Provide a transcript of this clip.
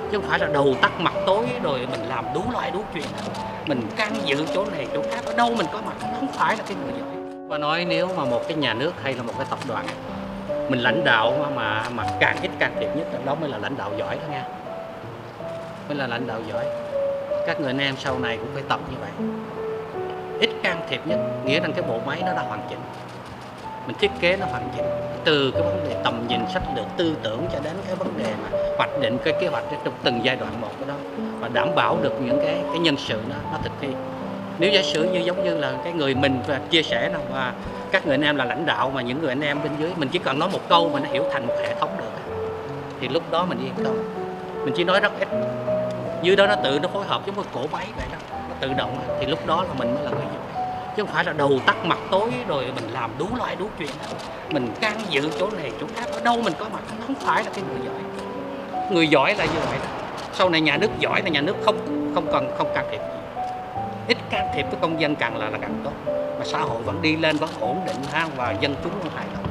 chứ không phải là đầu tắt mặt tối rồi mình làm đủ loại đủ chuyện, mình can dự chỗ này chỗ khác, ở đâu mình có mặt, không phải là cái người giỏi. Và nói nếu mà một cái nhà nước hay là một cái tập đoàn mình lãnh đạo mà càng ít can thiệp nhất là đó mới là lãnh đạo giỏi đó nha, mới là lãnh đạo giỏi. Các người anh em sau này cũng phải tập như vậy, ít can thiệp nhất, nghĩa rằng cái bộ máy nó đã hoàn chỉnh, mình thiết kế nó hoàn chỉnh từ cái vấn đề tầm nhìn sách lược tư tưởng cho đến cái vấn đề mà hoạch định cái kế hoạch trong từng giai đoạn một của đó, và đảm bảo được những cái nhân sự nó thực thi. Nếu giả sử như giống như là cái người mình và chia sẻ nào và các người anh em là lãnh đạo mà những người anh em bên dưới mình chỉ cần nói một câu mà nó hiểu thành một hệ thống được thì lúc đó mình yên tâm. Mình chỉ nói rất ít, dưới đó nó tự nó phối hợp giống như cổ máy vậy đó, nó tự động thì lúc đó là mình mới là người giỏi, chứ không phải là đầu tắt mặt tối rồi mình làm đủ loại đủ chuyện, mình can dự chỗ này chỗ khác, ở đâu mình có mặt, không phải là cái người giỏi. Người giỏi là như vậy đó. Sau này nhà nước giỏi là nhà nước không can thiệp, ít can thiệp với công dân càng là càng tốt, mà xã hội vẫn đi lên vẫn ổn định ha, và dân chúng vẫn hài lòng.